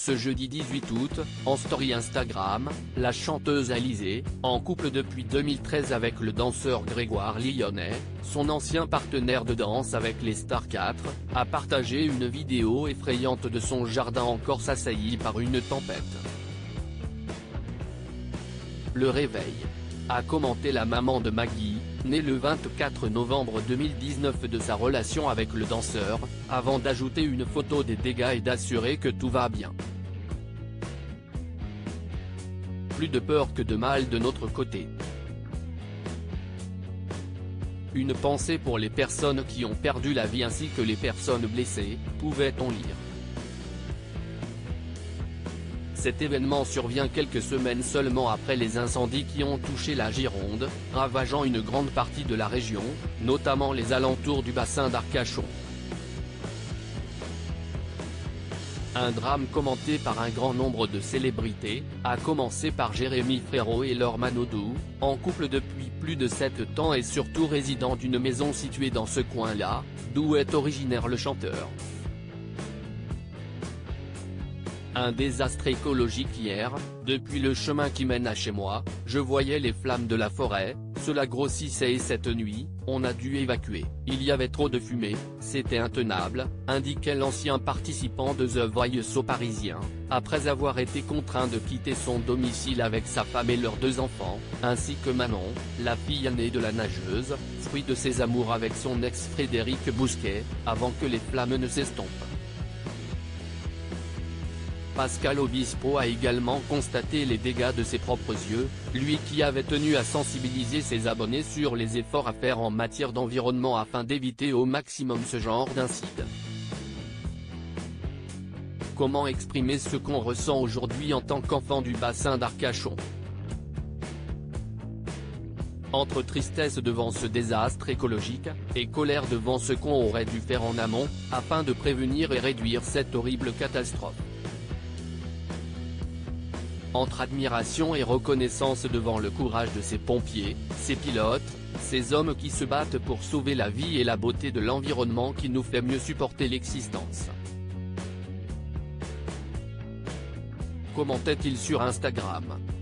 Ce jeudi 18 août, en story Instagram, la chanteuse Alizée, en couple depuis 2013 avec le danseur Grégoire Lyonnais, son ancien partenaire de danse avec les Stars 4, a partagé une vidéo effrayante de son jardin en Corse assailli par une tempête. Le réveil, a commenté la maman de Maggie, née le 24 novembre 2019 de sa relation avec le danseur, avant d'ajouter une photo des dégâts et d'assurer que tout va bien. Plus de peur que de mal de notre côté. Une pensée pour les personnes qui ont perdu la vie ainsi que les personnes blessées, pouvait-on lire. Cet événement survient quelques semaines seulement après les incendies qui ont touché la Gironde, ravageant une grande partie de la région, notamment les alentours du bassin d'Arcachon. Un drame commenté par un grand nombre de célébrités, à commencer par Jérémy Frérot et Laure Manodou, en couple depuis plus de 7 ans et surtout résident d'une maison située dans ce coin-là, d'où est originaire le chanteur. Un désastre écologique hier, depuis le chemin qui mène à chez moi, je voyais les flammes de la forêt, cela grossissait et cette nuit, on a dû évacuer, il y avait trop de fumée, c'était intenable, indiquait l'ancien participant de The Voice au Parisien, après avoir été contraint de quitter son domicile avec sa femme et leurs 2 enfants, ainsi que Manon, la fille aînée de la nageuse, fruit de ses amours avec son ex Frédéric Bousquet, avant que les flammes ne s'estompent. Pascal Obispo a également constaté les dégâts de ses propres yeux, lui qui avait tenu à sensibiliser ses abonnés sur les efforts à faire en matière d'environnement afin d'éviter au maximum ce genre d'incident. Comment exprimer ce qu'on ressent aujourd'hui en tant qu'enfant du bassin d'Arcachon? Entre tristesse devant ce désastre écologique, et colère devant ce qu'on aurait dû faire en amont, afin de prévenir et réduire cette horrible catastrophe. Entre admiration et reconnaissance devant le courage de ces pompiers, ces pilotes, ces hommes qui se battent pour sauver la vie et la beauté de l'environnement qui nous fait mieux supporter l'existence. Commentait-il sur Instagram.